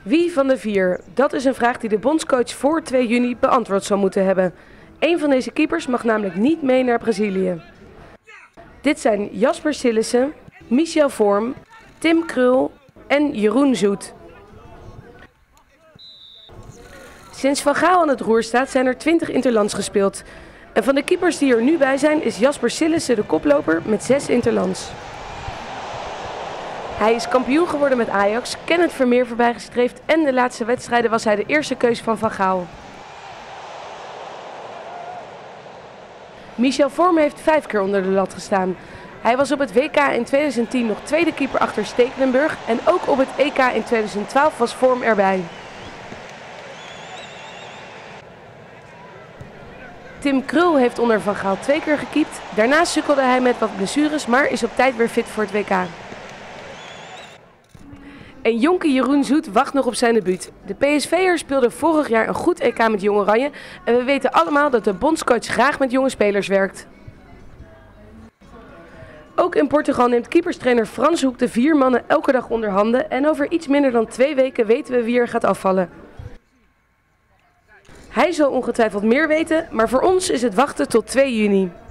Wie van de vier? Dat is een vraag die de bondscoach voor 2 juni beantwoord zal moeten hebben. Eén van deze keepers mag namelijk niet mee naar Brazilië. Dit zijn Jasper Sillissen, Michel Vorm, Tim Krul en Jeroen Zoet. Sinds Van Gaal aan het roer staat zijn er 20 interlands gespeeld. En van de keepers die er nu bij zijn is Jasper Sillissen de koploper met 6 interlands. Hij is kampioen geworden met Ajax, Kenneth Vermeer voorbijgestreefd en de laatste wedstrijden was hij de eerste keus van Van Gaal. Michel Vorm heeft 5 keer onder de lat gestaan. Hij was op het WK in 2010 nog tweede keeper achter Stekelenburg en ook op het EK in 2012 was Vorm erbij. Tim Krul heeft onder Van Gaal 2 keer gekiept. Daarna sukkelde hij met wat blessures, maar is op tijd weer fit voor het WK. En jonke Jeroen Zoet wacht nog op zijn debuut. De PSV'er speelde vorig jaar een goed EK met Jong Oranje en we weten allemaal dat de bondscoach graag met jonge spelers werkt. Ook in Portugal neemt keeperstrainer Frans Hoek de 4 mannen elke dag onder handen en over iets minder dan 2 weken weten we wie er gaat afvallen. Hij zal ongetwijfeld meer weten, maar voor ons is het wachten tot 2 juni.